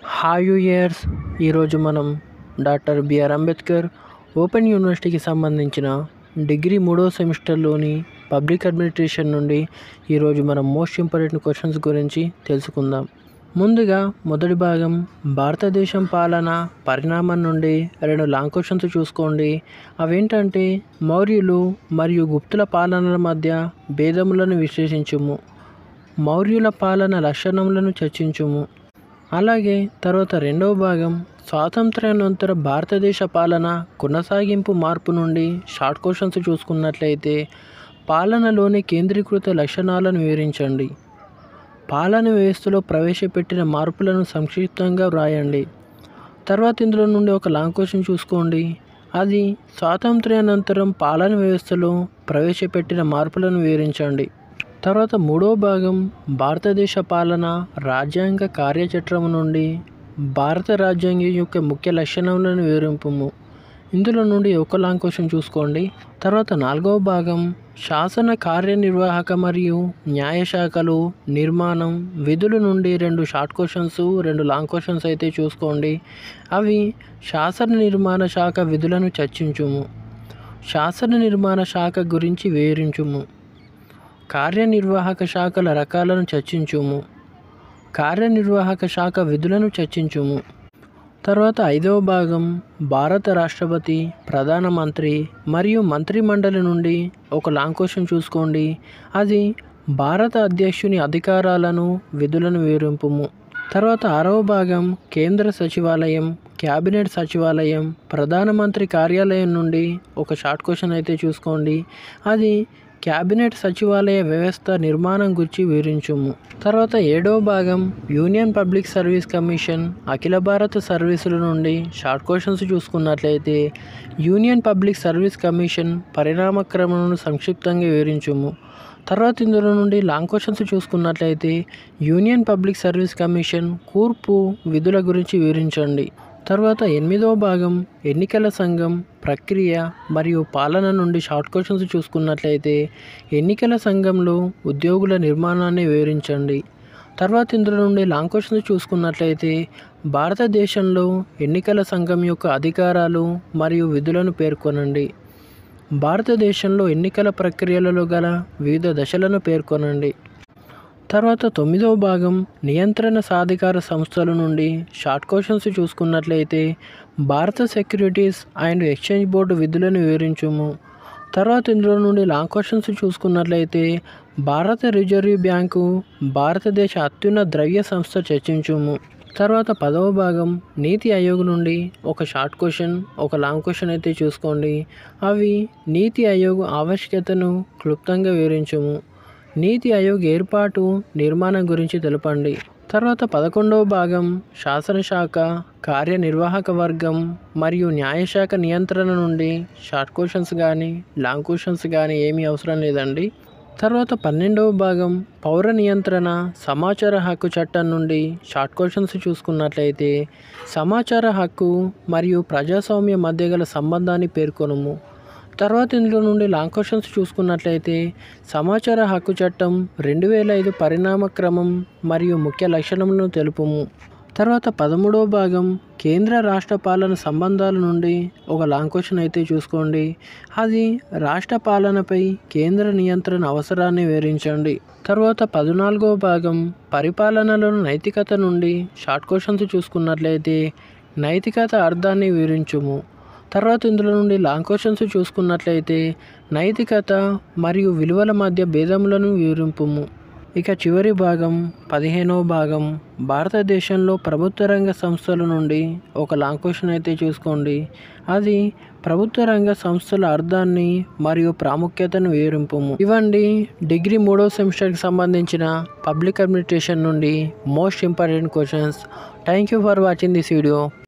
Hi యూయర్స్, ఈరోజు మనం doctor BR Ambedkar open యూనివర్సిటీకి సంబంధించిన డిగ్రీ 3వ సెమిస్టర్లోని పబ్లిక్ అడ్మినిస్ట్రేషన్ నుండి ఈరోజు మనం మోస్ట్ ఇంపార్టెంట్ క్వశ్చన్స్ గురించి తెలుసుకుందాం. ముందుగా మొదటి భాగం భారతదేశం పాలన పరిణామం నుండి 2 లాంగ్ క్వశ్చన్స్ చూసుకోండి. అవేంటంటే మౌర్యులు మరియు గుప్తుల పాలనల మధ్య భేదములను విశ్లేషించుము, మౌర్యుల పాలన లక్షణములను చర్చించుము. అలాగే తర్వాత రెండవ భాగం స్వాతంత్ర్యానంతర భారతదేశ పాలన కొనసాగింపు మార్పు నుండి షార్ట్ క్వశ్చన్స్ చూసుకున్నట్లయితే పాలనలోని కేంద్రీకృత లక్షణాలను వివరించండి. పాలన వ్యవస్థలో ప్రవేశపెట్టిన మార్పులను సంక్షిప్తంగా వ్రాయండి. తర్వాత ఇందులో నుండి ఒక లాంగ్ క్వశ్చన్ చూసుకోండి. అది స్వాతంత్ర్యానంతరం పాలన వ్యవస్థలో ప్రవేశపెట్టిన మార్పులను వివరించండి. తర్వాత మూడవ భాగం భారతదేశ పాలన రాజ్యాంగ కార్యచట్రము నుండి భారత రాజ్యాంగం యొక్క ముఖ్య లక్షణాలను వివరింపుము. ఇందులో నుండి ఒక లాంగ్ క్వశ్చన్ చూసుకోండి. తర్వాత నాలుగవ భాగం శాసన కార్యనిర్వాహక మరియు న్యాయశాఖలు నిర్మాణం విధుల నుండి 2 షార్ట్ క్వశ్చన్స్ 2 లాంగ్ క్వశ్చన్స్ అయితే చూసుకోండి. అవి శాసన నిర్మాణ శాఖ విధులను చర్చించుము, శాసన నిర్మాణ శాఖ గురించి వివరించుము, కార్యనిర్వాహక శాఖల రకాలను చర్చించుము, కార్యనిర్వాహక శాఖ విధులను చర్చించుము. తర్వాత ఐదవ భాగం భారత రాష్ట్రపతి ప్రధానమంత్రి మరియు మంత్రిమండలి నుండి ఒక లాంగ్ క్వశ్చన్ చూసుకోండి. అది భారత అధ్యక్షుని అధికారాలను విధులను వివరింపుము. తర్వాత ఆరవ భాగం కేంద్ర సచివాలయం క్యాబినెట్ సచివాలయం ప్రధానమంత్రి కార్యాలయం నుండి ఒక షార్ట్ క్వశ్చన్ అయితే చూసుకోండి. అది క్యాబినెట్ సచివాలయ వ్యవస్థ నిర్మాణం గురించి వివరించుము. తర్వాత ఏడవ భాగం యూనియన్ పబ్లిక్ సర్వీస్ కమిషన్ అఖిల భారత సర్వీసుల నుండి షార్ట్ క్వశ్చన్స్ చూసుకున్నట్లయితే యూనియన్ పబ్లిక్ సర్వీస్ కమిషన్ పరిణామక్రమను సంక్షిప్తంగా వివరించుము. తర్వాత ఇందులో నుండి లాంగ్ క్వశ్చన్స్ చూసుకున్నట్లయితే యూనియన్ పబ్లిక్ సర్వీస్ కమిషన్ కూర్పు విధుల గురించి వివరించండి. తర్వాత ఎనిమిదవ భాగం ఎన్నికల సంఘం ప్రక్రియ మరియు పాలన నుండి షార్ట్ క్వశ్చన్స్ చూసుకున్నట్లయితే ఎన్నికల సంఘంలో ఉద్యోగుల నిర్మాణాన్ని వివరించండి. తర్వాత ఇందులో నుండి లాంగ్ క్వశ్చన్స్ చూసుకున్నట్లయితే భారతదేశంలో ఎన్నికల సంఘం యొక్క అధికారాలు మరియు విధులను పేర్కొనండి. భారతదేశంలో ఎన్నికల ప్రక్రియలలో గల వివిధ దశలను పేర్కొనండి. తర్వాత 9వ భాగం నియంత్రణ సాధికార సంస్థల నుండి షార్ట్ క్వశ్చన్స్ చూసుకున్నట్లయితే భారత సెక్యూరిటీస్ అండ్ ఎక్స్చేంజ్ బోర్డు విధులను వివరించుము. తర్వాత ఇందులో నుండి లాంగ్ క్వశ్చన్స్ చూసుకున్నట్లయితే భారత రిజర్వ్ బ్యాంకు భారతదేశ అత్యున్నత ద్రవ్య సంస్థ చర్చించుము. తర్వాత 10వ భాగం నీతి ఆయోగ్ నుండి ఒక షార్ట్ క్వశ్చన్ ఒక లాంగ్ క్వశ్చన్ అయితే చూసుకోండి. అవి నీతి ఆయోగ్ ఆవశ్యకతను క్లుప్తంగా వివరించుము, నీతి ఆయోగ్ ఏర్పాటు నిర్మాణం గురించి తెలపండి. తర్వాత 11వ భాగం శాసనశాఖ కార్యనిర్వాహక వర్గం మరియు న్యాయశాఖ నియంత్రణ నుండి షార్ట్ క్వశ్చన్స్ కానీ లాంగ్ క్వశ్చన్స్ కానీ ఏమీ అవసరం లేదండి. తర్వాత 12వ భాగం పౌర నియంత్రణ సమాచార హక్కు చట్టం నుండి షార్ట్ క్వశ్చన్స్ చూసుకున్నట్లయితే సమాచార హక్కు మరియు ప్రజాస్వామ్య మధ్య గల సంబంధాన్ని పేర్కొనుము. తర్వాత ఇందులో నుండి లాంగ్ క్వశ్చన్స్ చూసుకున్నట్లయితే సమాచార హక్కు చట్టం 2005 పరిణామ క్రమం మరియు ముఖ్య లక్షణములను తెలుపుము. తర్వాత 13వ భాగం కేంద్ర రాష్ట్ర పాలన సంబంధాల నుండి ఒక లాంగ్ క్వశ్చన్ అయితే చూసుకోండి. అది రాష్ట్ర పాలనపై కేంద్ర నియంత్రణ అవసరాన్ని వివరించండి. తర్వాత 14వ భాగం పరిపాలనలో నైతికత నుండి షార్ట్ క్వశ్చన్స్ చూసుకున్నట్లయితే నైతికత అర్థాన్ని వివరించుము. తర్వాత ఇందులో నుండి లాంగ్ క్వశ్చన్స్ చూసుకున్నట్లయితే నైతికత మరియు విలువల మధ్య భేదములను వివరింపుము. ఇక చివరి భాగం 15వ భాగం భారతదేశంలో ప్రభుత్వ రంగ సంస్థల నుండి ఒక లాంగ్ క్వశ్చన్ అయితే చూసుకోండి. అది ప్రభుత్వ రంగ సంస్థల అర్థాన్ని మరియు ప్రాముఖ్యతను వివరింపుము. ఇవండి డిగ్రీ 3వ సెమిస్టర్కి సంబంధించిన పబ్లిక్ అడ్మినిస్ట్రేషన్ నుండి most important questions. Thank you for watching this video.